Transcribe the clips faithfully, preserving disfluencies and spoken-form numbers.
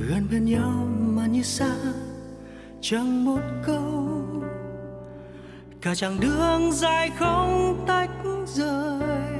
gần bên nhau mà như xa chẳng một câu, cả chặng đường dài không tách rời,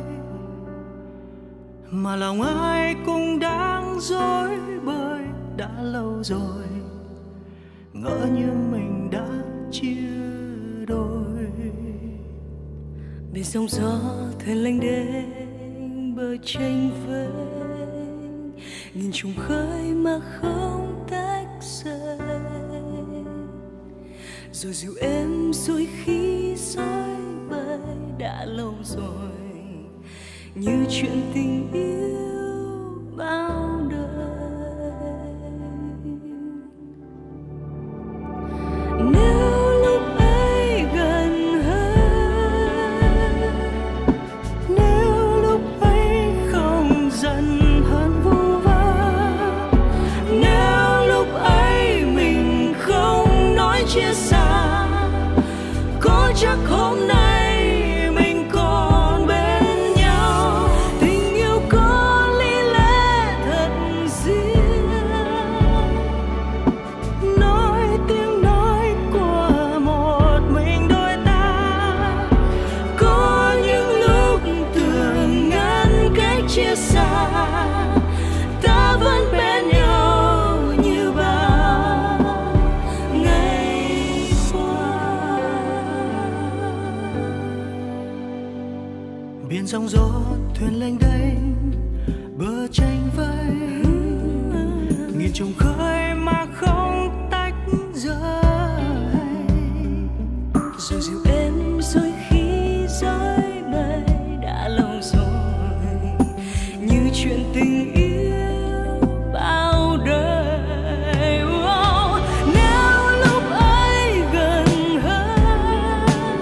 mà lòng ai cũng đang rối bời. Đã lâu rồi ngỡ như mình đã chia đôi. Bên sóng gió thuyền lênh đênh bờ tranh vênh, nghìn trùng khơi mà không tách rời. Rồi dịu êm xuôi khi dối bời. Đã lâu rồi như chuyện tình yêu bao đời. Nếu lúc ấy gần hơn, nếu lúc ấy không giận hờn vu vơ, nếu lúc ấy mình không nói chia xa, có chắc hôm nay mình còn bên nhau. Tình yêu có lý lẽ thật riêng, nói tiếng nói của một mình đôi ta. có những lúc tưởng ngăn cách chia xa, ta vẫn bên nhau như bao ngày qua. Biển sóng gió thuyền lênh đênh bờ tranh vênh, nghìn trùng khơi mà không tách rời. Rồi dịu êm rồi khi dối bời. Đã lâu rồi như chuyện tình yêu bao đời. Oh, nếu lúc ấy gần hơn,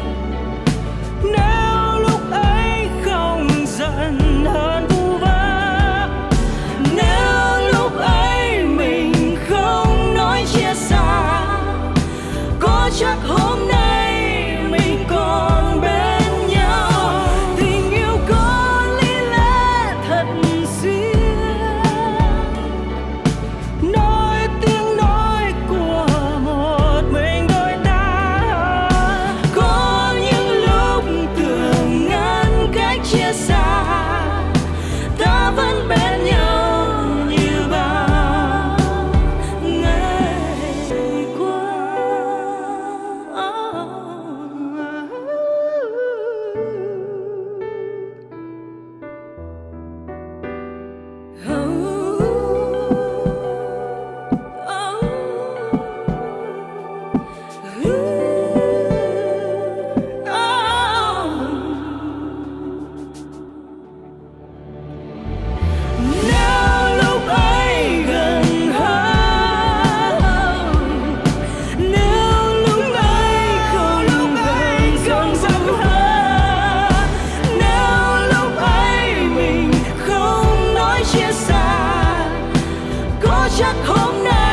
Nếu lúc ấy không giận hờn vu vơ, nếu lúc ấy mình không nói chia xa, có chắc hôm nay mình còn bên nhau. Tình yêu có lý lẽ thật riêng, nói tiếng nói của một mình đôi ta. có những lúc tưởng ngăn cách chia xa, ta vẫn bên nhau như bao ngày qua. Nếu lúc ấy gần hơn, nếu lúc ấy không gần không giận hơn, nếu lúc ấy mình không nói chia xa, có chắc hôm nay